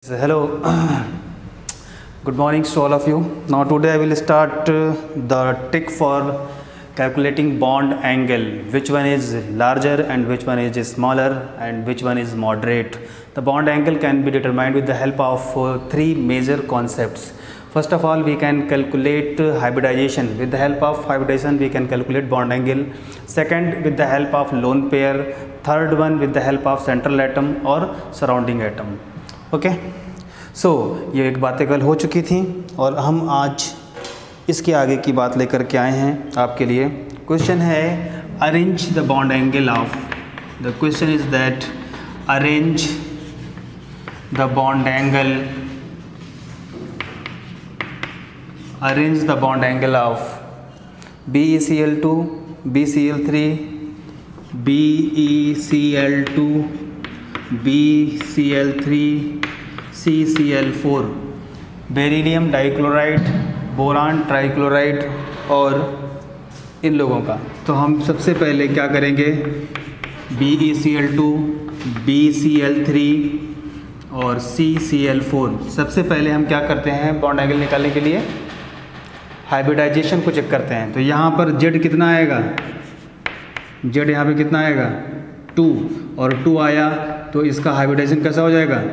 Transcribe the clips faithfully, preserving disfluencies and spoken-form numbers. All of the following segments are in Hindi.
So, hello, good morning to all of you. Now today I will start uh, the trick for calculating bond angle, which one is larger and which one is smaller and which one is moderate. The bond angle can be determined with the help of uh, three major concepts. First of all, we can calculate uh, hybridization. With the help of hybridization we can calculate bond angle. Second, with the help of lone pair. Third one, with the help of central atom or surrounding atom. Okay so ये एक बातें कल हो चुकी थी और हम आज इसके आगे की बात लेकर के आए हैं आपके लिए. क्वेश्चन है arrange the bond angle of. The question is that arrange the bond angle arrange the bond angle of B E C L two, B C L three, B E C L two, B C L three, C C L four, beryllium dichloride, boron trichloride और इन लोगों का. तो हम सबसे पहले क्या करेंगे, B E C L two, B C L three और सी सी एल फोर. सबसे पहले हम क्या करते हैं बॉन्ड एंगल निकालने के लिए हाइब्रिडाइजेशन को चेक करते हैं. तो यहाँ पर जेड कितना आएगा, जेड यहाँ पे कितना आएगा टू, और टू आया तो इसका हाइब्रिडाइजेशन कैसा हो जाएगा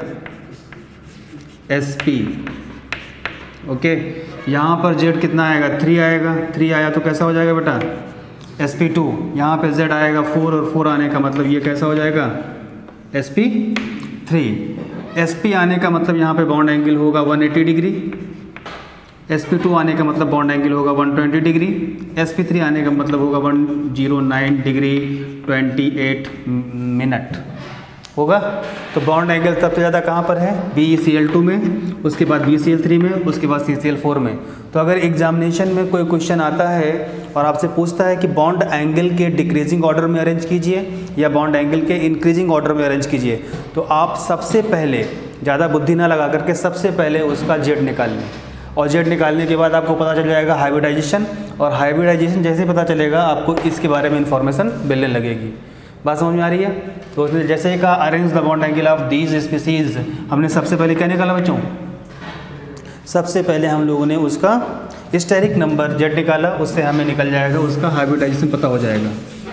एस पी. ओके, यहाँ पर जेड कितना आएगा थ्री आएगा, थ्री आया तो कैसा हो जाएगा बेटा एस पी टू. यहाँ पे जेड आएगा फोर और फोर आने का मतलब ये कैसा हो जाएगा S P three. S P आने का मतलब यहाँ पे बॉन्ड एंगल होगा one eighty degree. S P two आने का मतलब बॉन्ड एंगल होगा one twenty degree. S P three आने का मतलब होगा one zero nine degree twenty eight minute होगा. तो बॉन्ड एंगल सबसे ज़्यादा कहाँ पर है B E C L two में, उसके बाद बी सी एल थ्री में, उसके बाद सी सी एल फोर में. तो अगर एग्जामिनेशन में कोई क्वेश्चन आता है और आपसे पूछता है कि बॉन्ड एंगल के डिक्रीजिंग ऑर्डर में अरेंज कीजिए या बॉन्ड एंगल के इंक्रीजिंग ऑर्डर में अरेंज कीजिए, तो आप सबसे पहले ज़्यादा बुद्धि ना लगा करके सबसे पहले उसका जेड निकाल लें. और जेड निकालने के बाद आपको पता चल जाएगा हाइब्रिडाइजेशन, और हाइब्रिडाइजेशन जैसे पता चलेगा आपको इसके बारे में इंफॉर्मेशन मिलने लगेगी. बात समझ में आ रही है. तो उसने जैसे ही कहा arrange the bond angle of these species, हमने सबसे पहले क्या निकाला बच्चों, सबसे पहले हम लोगों ने उसका स्टेरिक नंबर जेड निकाला. उससे हमें निकल जाएगा उसका हाइब्रिडाइजेशन पता हो जाएगा.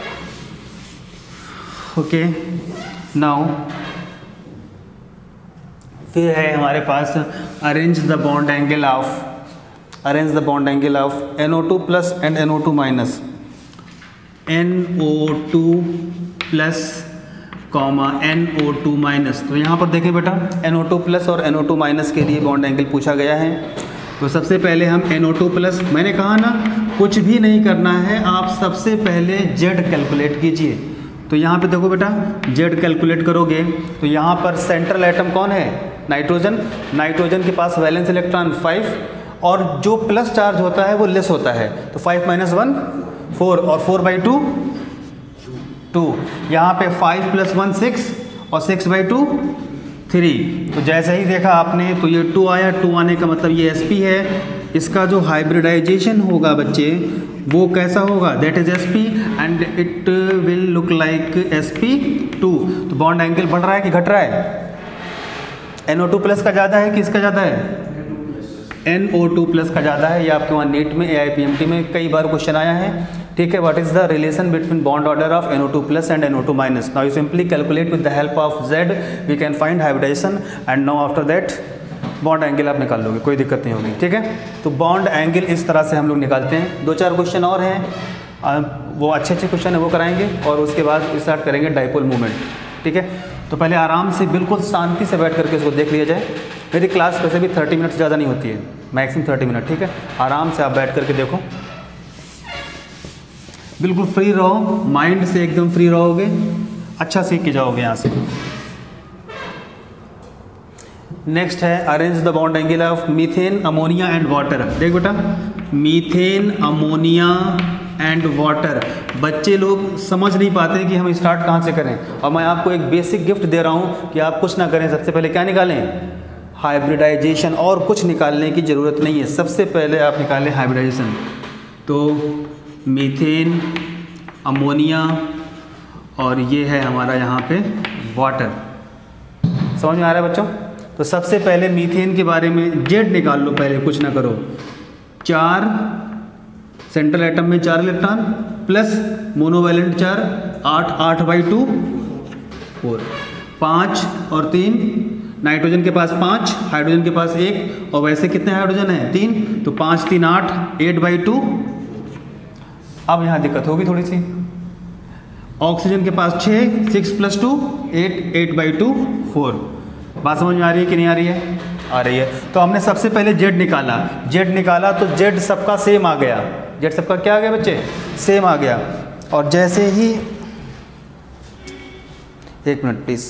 ओके, नाउ फिर है हमारे पास arrange the bond angle of arrange the bond angle of N O two plus and N O two minus. N O two plus comma N O two minus. तो यहाँ पर देखें बेटा एन ओ टू प्लस और एन ओ टू माइनस के लिए बॉन्ड एंगल पूछा गया है. तो सबसे पहले हम एन ओ टू प्लस, मैंने कहा ना कुछ भी नहीं करना है, आप सबसे पहले जेड कैलकुलेट कीजिए. तो यहाँ पे देखो बेटा जेड कैलकुलेट करोगे तो यहाँ पर सेंट्रल एटम कौन है नाइट्रोजन. नाइट्रोजन के पास वैलेंस इलेक्ट्रॉन फाइव और जो प्लस चार्ज होता है वो लेस होता है. तो फाइव माइनस वन फोर और फोर बाई टू टू. यहाँ पे फाइव प्लस वन सिक्स और सिक्स बाई टू थ्री. तो जैसे ही देखा आपने तो ये टू आया, टू आने का मतलब ये एस पी है. इसका जो हाइब्रिडाइजेशन होगा बच्चे वो कैसा होगा, that is S P and it will look like S P two. तो बॉन्ड एंगल बढ़ रहा है कि घट रहा है, एन ओ टू प्लस का ज़्यादा है कि इसका ज़्यादा है, एन ओ टू प्लस का ज़्यादा है. ये आपके वहाँ नीट में A I P M T में कई बार क्वेश्चन आया है. ठीक है, what is the relation between bond order of N O two plus and N O two minus. Now you simply calculate with the help of Z, we can find hybridisation and now after that bond angle आप निकाल लोगे, कोई दिक्कत नहीं होगी. ठीक है, तो बॉन्ड एंगल इस तरह से हम लोग निकालते हैं. दो चार क्वेश्चन और हैं, वो अच्छे अच्छे क्वेश्चन है वो कराएंगे और उसके बाद स्टार्ट करेंगे डाइपोल मूवमेंट. ठीक है, तो पहले आराम से बिल्कुल शांति से बैठ करके इसको देख लिया जाए. मेरी क्लास वैसे भी थर्टी मिनट ज़्यादा नहीं होती है, मैक्सिमम थर्टी मिनट. ठीक है, आराम से आप बैठ करके देखो, बिल्कुल फ्री रहो, माइंड से एकदम फ्री रहोगे, अच्छा सीख के जाओगे यहाँ से. नेक्स्ट है arrange the bond angle of methane ammonia and water. देख बेटा मीथेन अमोनिया एंड वाटर, बच्चे लोग समझ नहीं पाते कि हम स्टार्ट कहाँ से करें. और मैं आपको एक बेसिक गिफ्ट दे रहा हूँ कि आप कुछ ना करें, सबसे पहले क्या निकालें हाइब्रिडाइजेशन, और कुछ निकालने की ज़रूरत नहीं है. सबसे पहले आप निकालें हाइब्रिडाइजेशन. तो मीथेन अमोनिया और ये है हमारा यहाँ पे वाटर. समझ में आ रहा है बच्चों. तो सबसे पहले मीथेन के बारे में जेड निकाल लो, पहले कुछ ना करो। चार सेंट्रल एटम में चार इलेक्ट्रॉन प्लस मोनोवैलेंट चार, आठ आठ बाई टू फोर, पाँच और तीन, नाइट्रोजन के पास पाँच, हाइड्रोजन के पास एक, और वैसे कितने हाइड्रोजन हैं? तीन, तो पाँच तीन आठ, एट बाई टू। अब यहाँ दिक्कत होगी थोड़ी सी। ऑक्सीजन के पास छः, six plus two eight, eight by two four. बात समझ में आ रही है कि नहीं आ रही है? आ रही है। तो हमने सबसे पहले जेड निकाला, जेड निकाला तो जेड सबका सेम आ गया। जेड सबका क्या आ गया बच्चे? सेम आ गया। और जैसे ही, एक मिनट प्लीज,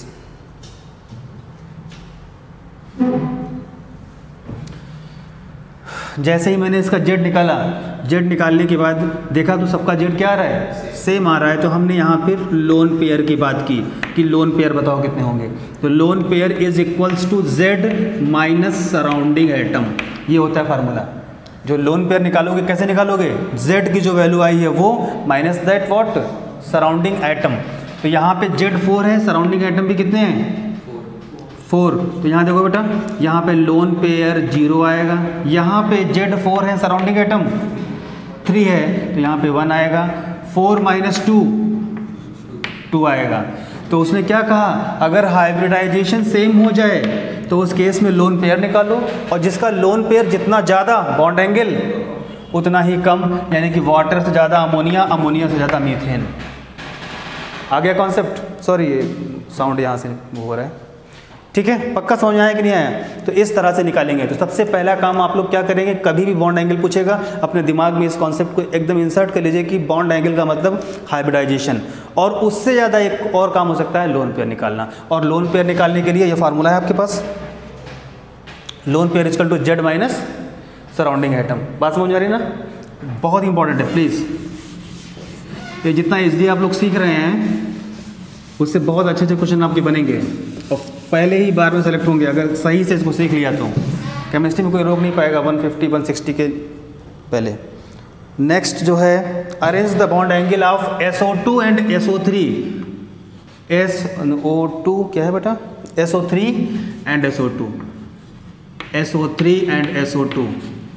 जैसे ही मैंने इसका जेड निकाला, जेड निकालने के बाद देखा तो सबका जेड क्या आ रहा है? सेम आ रहा है। तो हमने यहाँ फिर लोन पेयर की बात की कि लोन पेयर बताओ कितने होंगे। तो lone pair is equals to Z minus surrounding atom, ये होता है फार्मूला। जो लोन पेयर निकालोगे कैसे निकालोगे? जेड की जो वैल्यू आई है वो minus that what? Surrounding atom. तो यहाँ पे जेड फोर है, सराउंडिंग एटम भी कितने हैं? फोर। तो यहाँ देखो बेटा, यहाँ पे लोन पेयर जीरो आएगा, यहाँ पे जेड फोर है, सराउंडिंग एटम थ्री है, तो यहाँ पे वन आएगा। फोर माइनस टू, टू आएगा। तो उसने क्या कहा? अगर हाइब्रिडाइजेशन सेम हो जाए तो उस केस में लोन पेयर निकालो, और जिसका लोन पेयर जितना ज़्यादा बॉन्ड एंगल उतना ही कम, यानी कि वाटर से ज़्यादा अमोनिया, अमोनिया से ज़्यादा मीथेन। आ गया कॉन्सेप्ट? सॉरी ये साउंड यहाँ से हो रहा है। ठीक है, पक्का समझ आया कि नहीं आया? तो इस तरह से निकालेंगे। तो सबसे पहला काम आप लोग क्या करेंगे, कभी भी बॉन्ड एंगल पूछेगा अपने दिमाग में इस कॉन्सेप्ट को एकदम इंसर्ट कर लीजिए कि बॉन्ड एंगल का मतलब हाइब्रिडाइजेशन। और उससे ज़्यादा एक और काम हो सकता है लोन पेयर निकालना। और लोन पेयर निकालने के लिए ये फार्मूला है आपके पास, lone pair equal to Z minus surrounding atom. बात समझ आ रही है ना? बहुत इंपॉर्टेंट है, प्लीज़। ये जितना ईजिली आप लोग सीख रहे हैं उससे बहुत अच्छे अच्छे क्वेश्चन आपके बनेंगे और पहले ही बार में सेलेक्ट होंगे अगर सही से इसको सीख लिया तो। केमिस्ट्री में कोई रोक नहीं पाएगा वन फिफ्टी वन सिक्सटी के पहले। नेक्स्ट जो है, arrange the bond angle of S O two and S O three. S O two क्या है बेटा? S O three and S O two, S O three and S O two.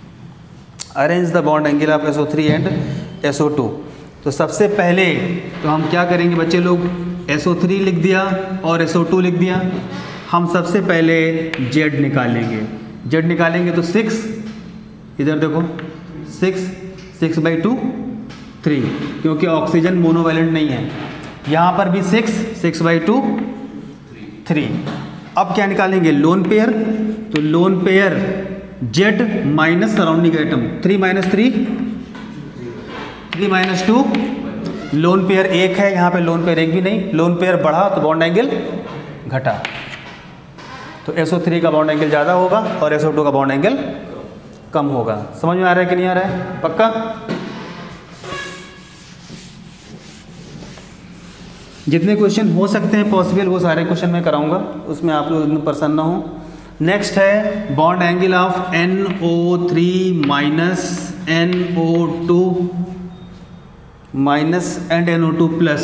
Arrange the bond angle of S O three and S O two. तो सबसे पहले तो हम क्या करेंगे बच्चे लोग, एस ओ थ्री लिख दिया और एस ओ टू लिख दिया। हम सबसे पहले जेड निकालेंगे। जेड निकालेंगे तो सिक्स, इधर देखो six, six by two three, क्योंकि ऑक्सीजन मोनोवैलेंट नहीं है। यहाँ पर भी six, six by two three. अब क्या निकालेंगे? Lone pair. तो lone pair Z minus surrounding atom, three minus three, three minus two. Lone pair एक है, यहाँ पे लोन पेयर एक भी नहीं। लोन पेयर बढ़ा तो बॉन्ड एंगल घटा, तो एस ओ थ्री का बॉन्ड एंगल ज़्यादा होगा और एस ओ टू का बॉन्ड एंगल कम होगा। समझ में आ रहा है कि नहीं आ रहा है? पक्का? जितने क्वेश्चन हो सकते हैं पॉसिबल वो सारे क्वेश्चन मैं कराऊंगा, उसमें आप लोग इतने परेशान ना हो। नेक्स्ट है bond angle of N O three minus N O two minus and N O two plus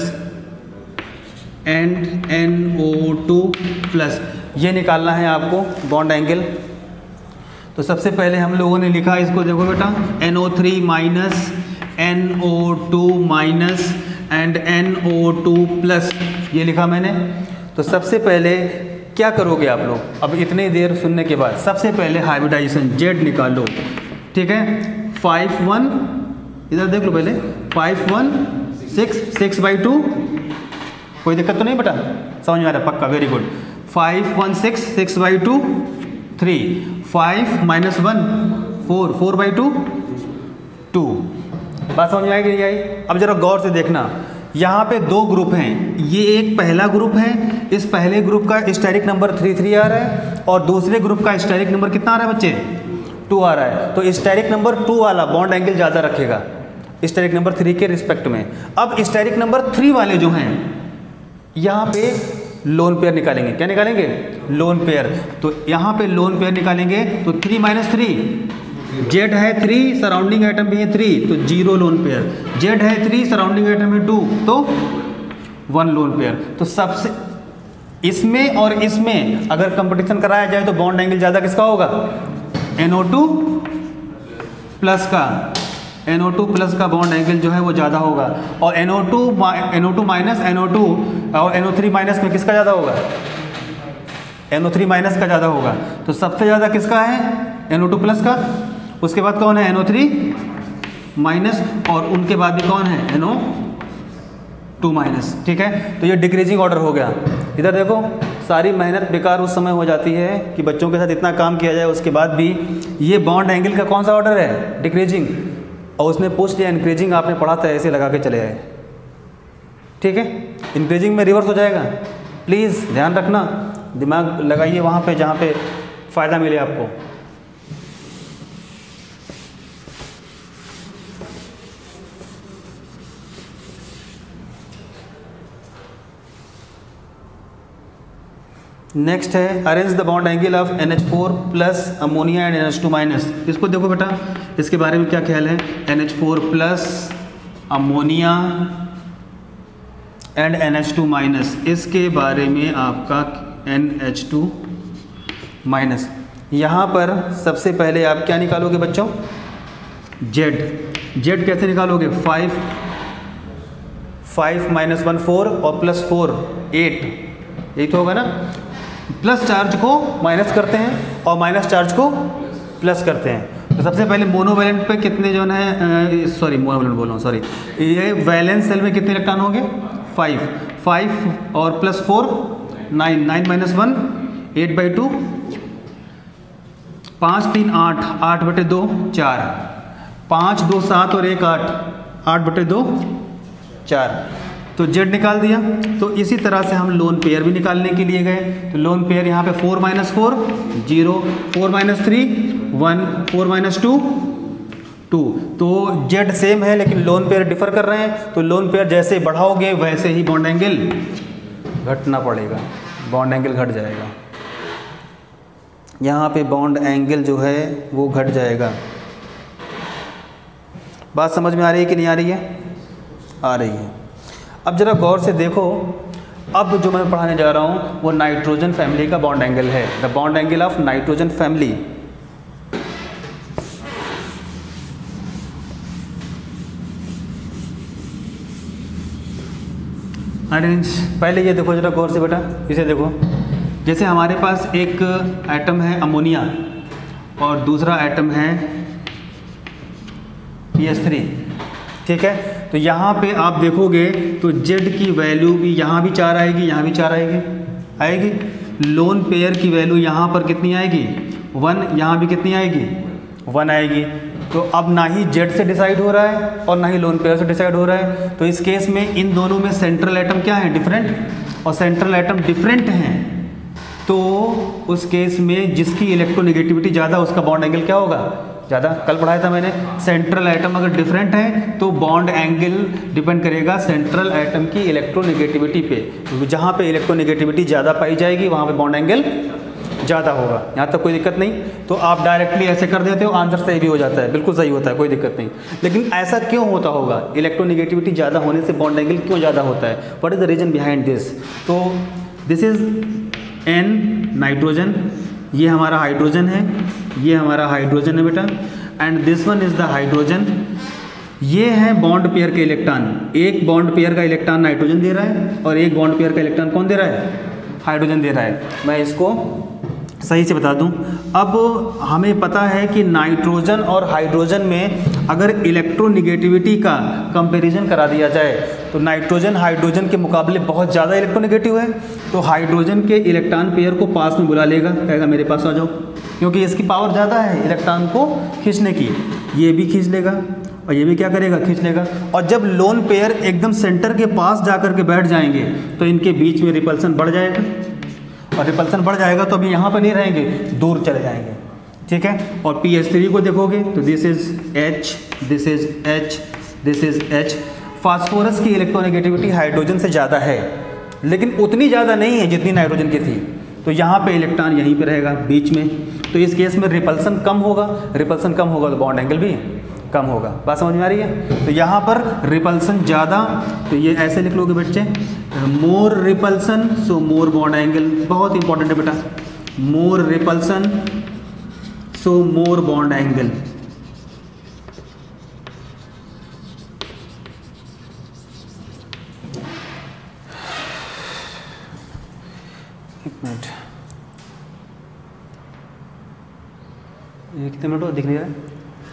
and N O two plus, ये निकालना है आपको बॉन्ड एंगल। तो सबसे पहले हम लोगों ने लिखा इसको, देखो बेटा, N O three minus N O two minus and N O two plus, ये लिखा मैंने। तो सबसे पहले क्या करोगे आप लोग, अब इतनी देर सुनने के बाद सबसे पहले हाइब्रिडाइजेशन जेड निकालो। ठीक है, फाइव वन, इधर देख लो पहले, five one six, six by two, कोई दिक्कत तो नहीं बेटा? समझ में आ रहा है? पक्का, very good. Five one six, six by two three, five minus one four, four by two two. बात समझ में आएगी नहीं आई? अब जरा गौर से देखना, यहाँ पे दो ग्रुप हैं, ये एक पहला ग्रुप है, इस पहले ग्रुप का स्टेरिक नंबर थ्री थ्री आ रहा है और दूसरे ग्रुप का स्टेरिक नंबर कितना आ रहा है बच्चे? टू आ रहा है। तो स्टेरिक नंबर टू वाला बॉन्ड एंगल ज़्यादा रखेगा स्टेरिक नंबर थ्री के रिस्पेक्ट में। अब स्टेरिक नंबर थ्री वाले जो हैं यहाँ पे लोन पेयर निकालेंगे। क्या निकालेंगे? Lone pair. तो यहाँ पे लोन पेयर निकालेंगे तो थ्री माइनस थ्री, जेड है थ्री, सराउंडिंग एटम भी है थ्री, तो जीरो लोन पेयर। जेड है थ्री, सराउंडिंग एटम है टू, तो वन लोन पेयर। तो सबसे इसमें और इसमें अगर कंपटीशन कराया जाए तो बॉन्ड एंगल ज़्यादा किसका होगा? एन ओ टू प्लस का, एन ओ टू प्लस का बॉन्ड एंगल जो है वो ज़्यादा होगा। और N O two N O two minus N O two और एन ओ थ्री माइनस में किसका ज़्यादा होगा? एन ओ थ्री माइनस का ज़्यादा होगा। तो सबसे ज़्यादा किसका है? एन ओ टू प्लस का। उसके बाद कौन है? N O three minus. और उनके बाद भी कौन है? N O two minus. ठीक है, तो ये डिक्रीजिंग ऑर्डर हो गया। इधर देखो, सारी मेहनत बेकार उस समय हो जाती है कि बच्चों के साथ इतना काम किया जाए, उसके बाद भी ये बॉन्ड एंगल का कौन सा ऑर्डर है? डिक्रीजिंग। और उसने पूछ लिया इंक्रीजिंग, आपने पढ़ा था, ऐसे लगा के चले आए। ठीक है, इंक्रीजिंग में रिवर्स हो जाएगा। प्लीज़ ध्यान रखना, दिमाग लगाइए वहाँ पे जहाँ पे फ़ायदा मिले आपको। नेक्स्ट है arrange the bond angle of N H four plus ammonia and N H two minus. इसको देखो बेटा, इसके बारे में क्या ख्याल है? N H four plus ammonia and N H two minus, इसके बारे में आपका एन एच टू माइनस। यहाँ पर सबसे पहले आप क्या निकालोगे बच्चों? जेड। जेड कैसे निकालोगे? Five five minus one four और प्लस फोर एट, यही तो होगा ना। प्लस चार्ज को माइनस करते हैं और माइनस चार्ज को प्लस करते हैं। तो सबसे पहले मोनोवैलेंट पे कितने जो है, सॉरी मोनोवैलेंट बोल रहा हूँ, सॉरी, ये वैलेंस सेल में कितने इलेक्ट्रॉन होंगे? फाइव। फाइव और plus four nine, nine minus one eight by two, पाँच तीन आठ, आठ बटे दो चार, पाँच दो सात और एक आठ, आठ बटे दो चार। तो जेड निकाल दिया। तो इसी तरह से हम लोन पेयर भी निकालने के लिए गए। तो लोन पेयर यहाँ पे four minus four zero, four minus three one, four minus two two. तो जेड सेम है लेकिन लोन पेयर डिफर कर रहे हैं। तो लोन पेयर जैसे बढ़ाओगे वैसे ही बॉन्ड एंगल घटना पड़ेगा, बॉन्ड एंगल घट जाएगा। यहाँ पे बॉन्ड एंगल जो है वो घट जाएगा। बात समझ में आ रही है कि नहीं आ रही है? आ रही है। अब जरा गौर से देखो, अब जो मैं पढ़ाने जा रहा हूँ वो नाइट्रोजन फैमिली का बॉन्ड एंगल है, the bond angle of nitrogen family. Arrange, पहले ये देखो जरा गौर से बेटा, इसे देखो। जैसे हमारे पास एक एटम है अमोनिया और दूसरा एटम है पी एच थ्री। ठीक है, तो यहाँ पे आप देखोगे तो जेड की वैल्यू भी यहाँ भी चार आएगी, यहाँ भी चार आएगी आएगी लोन पेयर की वैल्यू यहाँ पर कितनी आएगी? वन। यहाँ भी कितनी आएगी? वन आएगी। तो अब ना ही जेड से डिसाइड हो रहा है और ना ही लोन पेयर से डिसाइड हो रहा है। तो इस केस में इन दोनों में सेंट्रल एटम क्या है? डिफरेंट। और सेंट्रल एटम डिफरेंट हैं तो उस केस में जिसकी इलेक्ट्रोनेगेटिविटी ज़्यादा उसका बॉन्ड एंगल क्या होगा? ज़्यादा। कल पढ़ाया था मैंने, सेंट्रल एटम अगर डिफरेंट है तो बॉन्ड एंगल डिपेंड करेगा सेंट्रल एटम की इलेक्ट्रोनेगेटिविटी पे। क्योंकि जहाँ पे इलेक्ट्रोनेगेटिविटी ज़्यादा पाई जाएगी वहाँ पे बॉन्ड एंगल ज़्यादा होगा। यहाँ तक कोई दिक्कत नहीं। तो आप डायरेक्टली ऐसे कर देते हो, आंसर सही भी हो जाता है, बिल्कुल सही होता है, कोई दिक्कत नहीं। लेकिन ऐसा क्यों होता होगा? इलेक्ट्रोनेगेटिविटी ज़्यादा होने से बॉन्ड एंगल क्यों ज़्यादा होता है? What is the reason behind this? तो दिस इज़ एन नाइट्रोजन, ये हमारा हाइड्रोजन है, ये हमारा हाइड्रोजन है बेटा, and this one is the hydrogen. ये है बॉन्ड पेयर के इलेक्ट्रॉन। एक बॉन्ड पेयर का इलेक्ट्रॉन नाइट्रोजन दे रहा है और एक बॉन्ड पेयर का इलेक्ट्रॉन कौन दे रहा है? हाइड्रोजन दे रहा है। मैं इसको सही से बता दूं, अब हमें पता है कि नाइट्रोजन और हाइड्रोजन में अगर इलेक्ट्रोनेगेटिविटी का कंपैरिजन करा दिया जाए तो नाइट्रोजन हाइड्रोजन के मुकाबले बहुत ज़्यादा इलेक्ट्रोनेगेटिव है। तो हाइड्रोजन के इलेक्ट्रॉन पेयर को पास में बुला लेगा, कहेगा मेरे पास आ जाओ, क्योंकि इसकी पावर ज़्यादा है इलेक्ट्रॉन को खींचने की। ये भी खींच लेगा और ये भी क्या करेगा? खींच लेगा। और जब लोन पेयर एकदम सेंटर के पास जा कर के बैठ जाएंगे तो इनके बीच में रिपल्सन बढ़ जाएगा, और रिपल्सन बढ़ जाएगा तो अभी यहाँ पर नहीं रहेंगे, दूर चले जाएंगे। ठीक है, और पी एच थ्री को देखोगे तो this is H, this is H, this is H. Phosphorus की इलेक्ट्रोनेगेटिविटी हाइड्रोजन से ज़्यादा है, लेकिन उतनी ज़्यादा नहीं है जितनी नाइट्रोजन की थी। तो यहाँ पे इलेक्ट्रॉन यहीं पे रहेगा बीच में। तो इस केस में रिपल्सन कम होगा, रिपल्सन कम होगा तो बॉन्ड एंगल भी कम होगा। बात समझ में आ रही है? तो यहाँ पर रिपल्सन ज़्यादा, तो ये ऐसे लिख लोगे बच्चे, more repulsion so more bond angle. बहुत इंपॉर्टेंट है बेटा, more repulsion so more bond angle. एक मिनट, ये कितने मिनट हो दिख नहीं रहा है?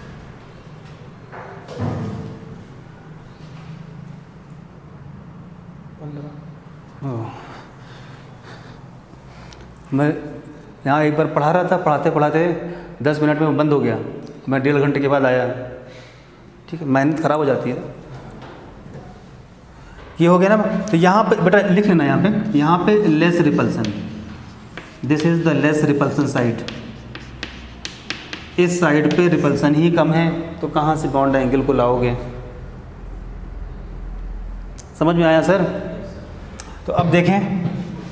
मैं यहाँ एक बार पढ़ा रहा था, पढ़ाते पढ़ाते दस मिनट में बंद हो गया, मैं डेढ़ घंटे के बाद आया। ठीक है, मेहनत ख़राब हो जाती है। ये हो गया ना। तो यहाँ पे बेटा लिख लेना, यहाँ पे यहाँ पे less repulsion, this is the less repulsion side. इस साइड पे रिपल्सन ही कम है, तो कहाँ से बॉन्ड एंगल को लाओगे? समझ में आया सर? तो अब देखें,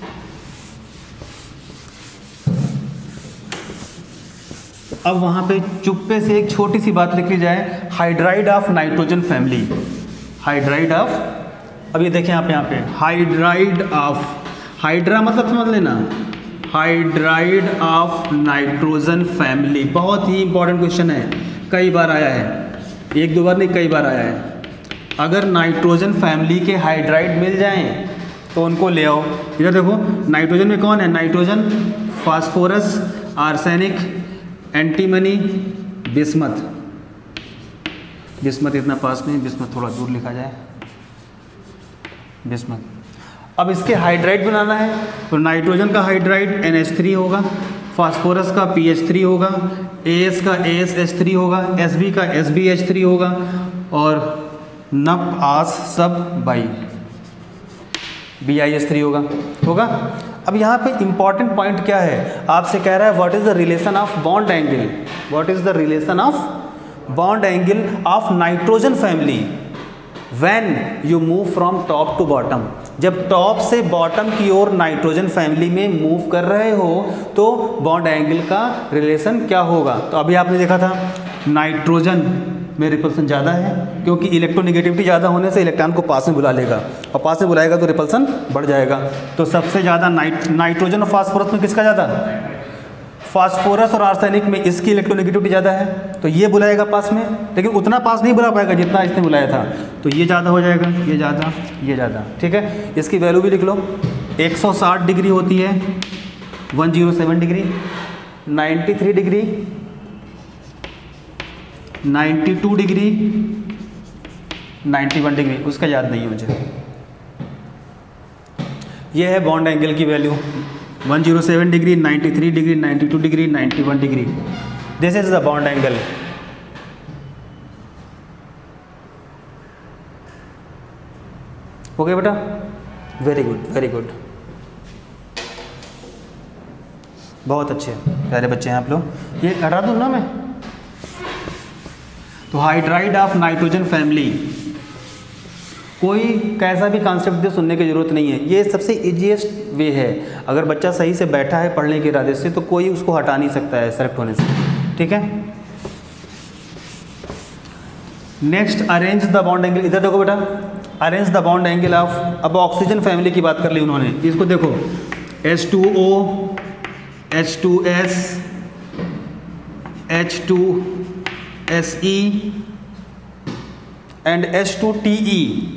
अब वहाँ पे चुप्पे से एक छोटी सी बात लिख ली जाए, hydride of nitrogen family. Hydride of, अब ये देखें यहाँ पे यहाँ पे हाइड्राइड ऑफ, हाइड्रा मतलब समझ लेना, हाइड्राइड ऑफ नाइट्रोजन फैमिली। बहुत ही इंपॉर्टेंट क्वेश्चन है, कई बार आया है, एक दो बार नहीं कई बार आया है। अगर नाइट्रोजन फैमिली के हाइड्राइड मिल जाएं तो उनको ले आओ। इधर देखो, नाइट्रोजन में कौन है? Nitrogen, phosphorus, arsenic, antimony, bismuth. Bismuth इतना पास नहीं, बिस्मथ थोड़ा दूर लिखा जाए, बिस्मथ। अब इसके हाइड्राइड बनाना है, तो नाइट्रोजन का हाइड्राइड एन एच थ्री होगा, फास्फोरस का पी एच थ्री होगा, ए एस का ए एस एच थ्री होगा, एस बी का एस बी एच थ्री होगा, और नप आस सब बाई बी आई एस थ्री होगा होगा अब यहाँ पे इंपॉर्टेंट पॉइंट क्या है? आपसे कह रहा है what is the relation of bond angle, what is the relation of bond angle of nitrogen family when you move from top to bottom. जब टॉप से बॉटम की ओर नाइट्रोजन फैमिली में मूव कर रहे हो तो बॉन्ड एंगल का रिलेशन क्या होगा? तो अभी आपने देखा था नाइट्रोजन में रिपल्सन ज़्यादा है, क्योंकि इलेक्ट्रोनेगेटिविटी ज़्यादा होने से इलेक्ट्रॉन को पास में बुला लेगा, और पास में बुलाएगा तो रिपल्सन बढ़ जाएगा। तो सबसे ज़्यादा नाइट नाइट्रोजन और फास्फोरस में किसका ज़्यादा? फास्फोरस और आर्सेनिक में इसकी इलेक्ट्रोनेगेटिविटी ज़्यादा है, तो ये बुलाएगा पास में, लेकिन उतना पास नहीं बुला पाएगा जितना इसने बुलाया था, तो ये ज़्यादा हो जाएगा, ये ज़्यादा, ये ज़्यादा। ठीक है, इसकी वैल्यू भी लिख लो, एक सौ साठ डिग्री होती है, एक सौ सात डिग्री, तिरानवे डिग्री, बानवे डिग्री, इक्यानवे डिग्री, उसका याद नहीं है मुझे। ये है बॉन्ड एंगल की वैल्यू, एक सौ सात डिग्री, तिरानवे डिग्री, बानवे डिग्री, इक्यानवे degree. This is the bond angle. Okay बेटा, वेरी गुड, वेरी गुड, बहुत अच्छे प्यारे बच्चे हैं आप लोग। ये हटा दूँ ना मैं? तो हाइड्राइड ऑफ नाइट्रोजन फैमिली, कोई कैसा भी कॉन्सेप्ट दे सुनने की ज़रूरत नहीं है, ये सबसे इजीएस्ट वे है। अगर बच्चा सही से बैठा है पढ़ने के इरादे से तो कोई उसको हटा नहीं सकता है सेलेक्ट होने से। ठीक है, next arrange the bond angle. इधर देखो बेटा, arrange the bond angle of, अब ऑक्सीजन फैमिली की बात कर ली उन्होंने, इसको देखो H two O, H two S, H two S E and H two T E,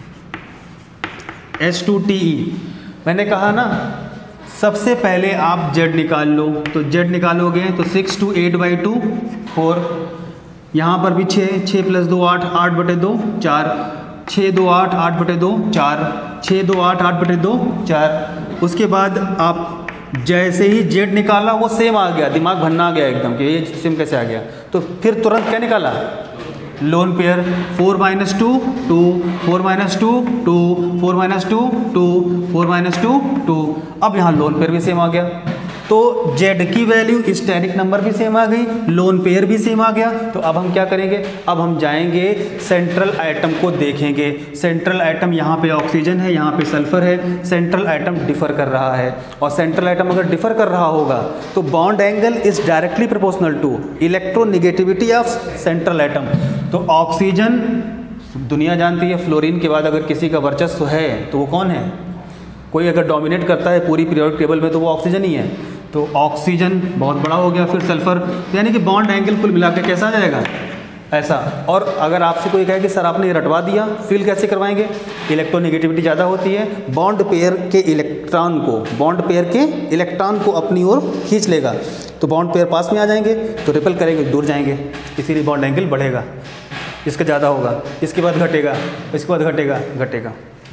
H two T E. मैंने कहा ना सबसे पहले आप जेड निकाल लो, तो जेड निकालोगे तो six two eight by two four, यहाँ पर भी छः, छः प्लस दो आठ, आठ बटे दो चार, छः दो आठ, आठ बटे दो चार, छः दो आठ, आठ बटे दो चार। उसके बाद आप जैसे ही जेड निकाला वो सेम आ गया, दिमाग भरना आ गया एकदम कि ये सेम कैसे आ गया, तो फिर तुरंत क्या निकाला? Lone pair, four minus two two, four minus two two, four minus two two, four minus two two. अब यहाँ लोन पेयर भी सेम आ गया, तो जेड की वैल्यू स्टेरिक नंबर भी सेम आ गई, लोन पेयर भी सेम आ गया। तो अब हम क्या करेंगे, अब हम जाएंगे सेंट्रल आइटम को देखेंगे। सेंट्रल आइटम यहाँ पे ऑक्सीजन है, यहाँ पे सल्फर है। सेंट्रल आइटम डिफर कर रहा है, और सेंट्रल आइटम अगर डिफर कर रहा होगा तो bond angle is directly proportional to electronegativity of central atom. तो ऑक्सीजन दुनिया जानती है, फ्लोरीन के बाद अगर किसी का वर्चस्व है तो वो कौन है, कोई अगर डोमिनेट करता है पूरी पीरियोडिक टेबल में तो वो ऑक्सीजन ही है। तो ऑक्सीजन बहुत बड़ा हो गया, फिर सल्फर, तो यानी कि बॉन्ड एंगल कुल मिला के कैसा आ जाएगा, ऐसा। और अगर आपसे कोई कहे कि सर आपने ये रटवा दिया, फिल कैसे करवाएंगे, इलेक्ट्रोनेगेटिविटी ज़्यादा होती है, बॉन्ड पेयर के इलेक्ट्रॉन को बॉन्ड पेयर के इलेक्ट्रॉन को अपनी ओर खींच लेगा, तो बॉन्ड पेयर पास में आ जाएंगे तो रिपेल करेंगे, दूर जाएंगे, इसीलिए बॉन्ड एंगल बढ़ेगा। इसका ज़्यादा होगा, इसके बाद घटेगा, इसके बाद घटेगा घटेगा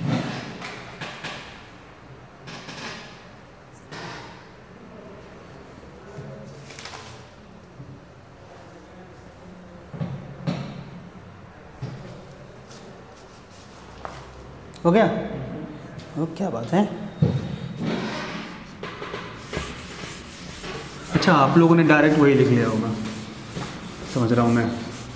हो गया। वो क्या बात है। अच्छा, आप लोगों ने डायरेक्ट वही लिख लिया होगा, समझ रहा हूँ मैं।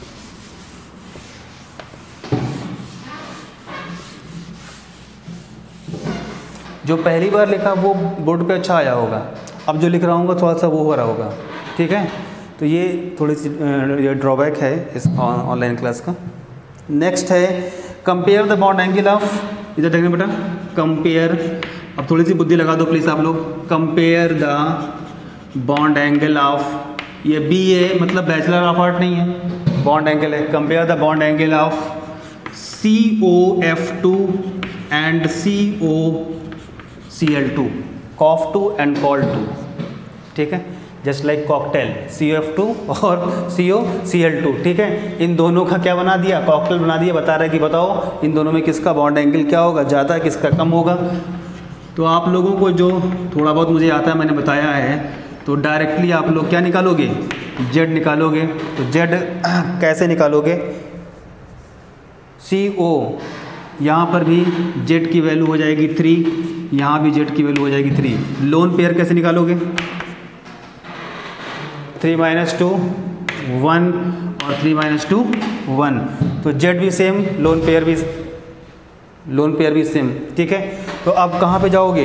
जो पहली बार लिखा वो बोर्ड पे अच्छा आया होगा, अब जो लिख रहा हूँ थोड़ा सा वो हो रहा होगा, ठीक है। तो ये थोड़ी सी ये ड्रॉबैक है इस ऑनलाइन क्लास का। नेक्स्ट है compare the bond angle of, इधर देखना बेटा, कंपेयर, अब थोड़ी सी बुद्धि लगा दो प्लीज़ आप लोग। Compare the bond angle of, ये बी ए मतलब बैचलर ऑफ आर्ट नहीं है, बॉन्ड एंगल है। Compare the bond angle of C O F two and C O C L two, cof two and col two, ठीक है, just like cocktail, C O F two और C O C L to, ठीक है। इन दोनों का क्या बना दिया, कॉकटेल बना दिया। बता रहा है कि बताओ इन दोनों में किसका बॉन्ड एंगल क्या होगा, ज़्यादा, किसका कम होगा। तो आप लोगों को जो थोड़ा बहुत मुझे आता है मैंने बताया है, तो डायरेक्टली आप लोग क्या निकालोगे, जेड निकालोगे। तो जेड कैसे निकालोगे, सी ओ, यहाँ पर भी जेड की वैल्यू हो जाएगी थ्री, यहाँ भी जेड की वैल्यू हो जाएगी थ्री। लोन पेयर कैसे निकालोगे, थ्री माइनस टू वन और थ्री माइनस टू वन, तो जेड भी सेम, लोन पेयर भी लोन पेयर भी सेम, ठीक है। तो अब कहाँ पे जाओगे,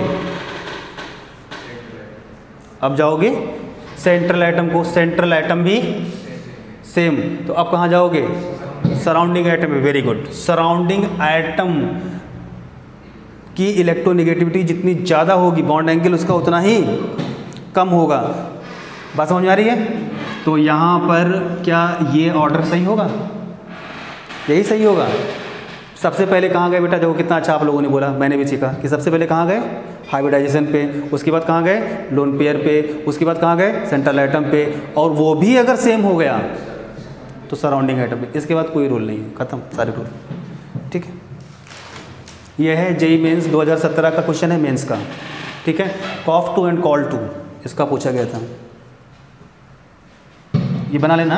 अब जाओगे सेंट्रल आइटम को, सेंट्रल आइटम भी सेम, तो अब कहाँ जाओगे, surrounding atom. Very good. Surrounding atom की इलेक्ट्रोनेगेटिविटी जितनी ज़्यादा होगी, बॉन्ड एंगल उसका उतना ही कम होगा। बात समझ में आ रही है। तो यहाँ पर क्या ये ऑर्डर सही होगा, यही सही होगा। सबसे पहले कहाँ गए बेटा, देखो कितना अच्छा आप लोगों ने बोला, मैंने भी सीखा कि सबसे पहले कहाँ गए, हाइब्रिडाइजेशन पे, उसके बाद कहाँ गए, लोन पेयर पे, उसके बाद कहाँ गए, सेंट्रल आइटम पे, और वो भी अगर सेम हो गया तो सराउंडिंग आइटम पे। इसके बाद कोई रूल नहीं है, खत्म सारे रूल, ठीक है। यह है जेई मेंस दो हज़ार सत्रह का क्वेश्चन है, मेंस का, ठीक है। Cof two and col two इसका पूछा गया था, ये बना लेना।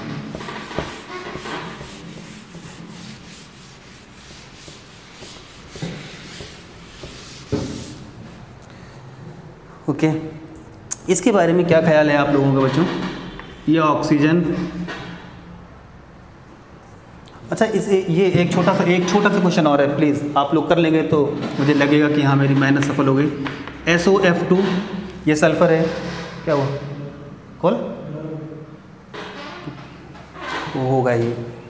ओके, इसके बारे में क्या ख्याल है आप लोगों का बच्चों, ये ऑक्सीजन। अच्छा, इस ये एक छोटा सा एक छोटा सा क्वेश्चन और है, प्लीज़ आप लोग कर लेंगे तो मुझे लगेगा कि हाँ मेरी मेहनत सफल हो गई। एस ओ एफ टू, ये सल्फर है, क्या हुआ, खोल, वो होगा ये